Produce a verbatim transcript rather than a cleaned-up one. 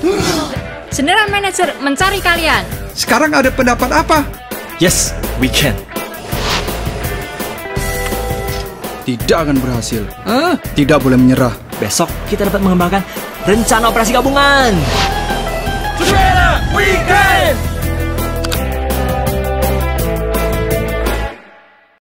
General Manager mencari kalian. Sekarang ada pendapat apa? Yes, we can. Tidak akan berhasil. Ah, tidak boleh menyerah. Besok kita dapat mengembangkan rencana operasi gabungan. Together we can!